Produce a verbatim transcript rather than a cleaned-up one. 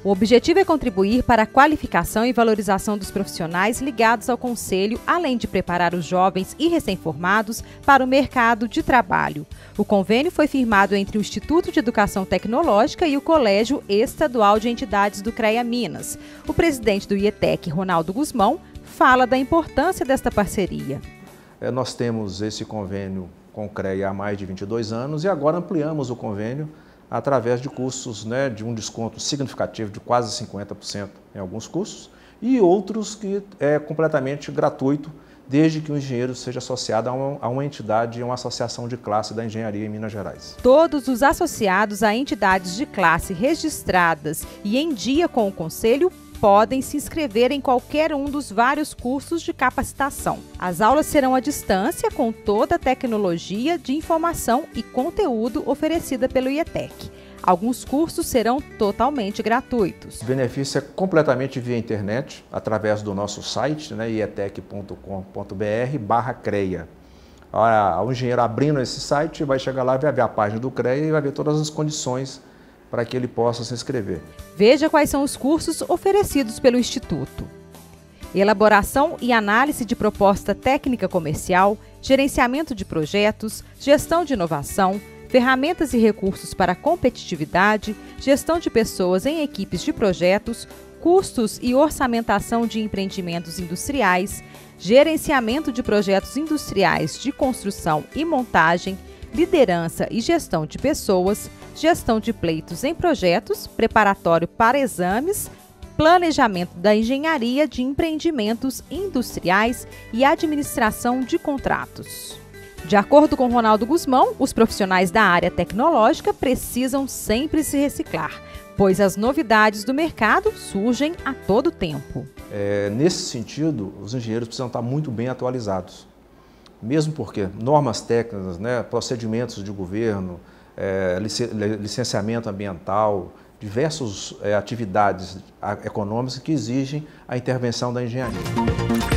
O objetivo é contribuir para a qualificação e valorização dos profissionais ligados ao Conselho, além de preparar os jovens e recém-formados para o mercado de trabalho. O convênio foi firmado entre o Instituto de Educação Tecnológica e o Colégio Estadual de Entidades do CREA Minas. O presidente do I E T E C, Ronaldo Guzmão, fala da importância desta parceria. É, nós temos esse convênio com o CREA há mais de vinte e dois anos e agora ampliamos o convênio através de cursos, né, de um desconto significativo de quase cinquenta por cento em alguns cursos e outros que é completamente gratuito, desde que o engenheiro seja associado a uma, a uma entidade, a uma associação de classe da engenharia em Minas Gerais. Todos os associados a entidades de classe registradas e em dia com o Conselho podem se inscrever em qualquer um dos vários cursos de capacitação. As aulas serão à distância, com toda a tecnologia de informação e conteúdo oferecida pelo I E T E C. Alguns cursos serão totalmente gratuitos. O benefício é completamente via internet, através do nosso site, né, ietec ponto com ponto br barra CREA. O engenheiro abrindo esse site vai chegar lá, vai ver a página do CREA e vai ver todas as condições para que ele possa se inscrever. Veja quais são os cursos oferecidos pelo Instituto: elaboração e análise de proposta técnica comercial, gerenciamento de projetos, gestão de inovação, ferramentas e recursos para a competitividade, gestão de pessoas em equipes de projetos, custos e orçamentação de empreendimentos industriais, gerenciamento de projetos industriais de construção e montagem, liderança e gestão de pessoas, gestão de pleitos em projetos, preparatório para exames, planejamento da engenharia de empreendimentos industriais e administração de contratos. De acordo com Ronaldo Guzmão, os profissionais da área tecnológica precisam sempre se reciclar, pois as novidades do mercado surgem a todo tempo. É, nesse sentido, os engenheiros precisam estar muito bem atualizados. Mesmo porque normas técnicas, né, procedimentos de governo, é, licenciamento ambiental, diversas é, atividades econômicas que exigem a intervenção da engenharia.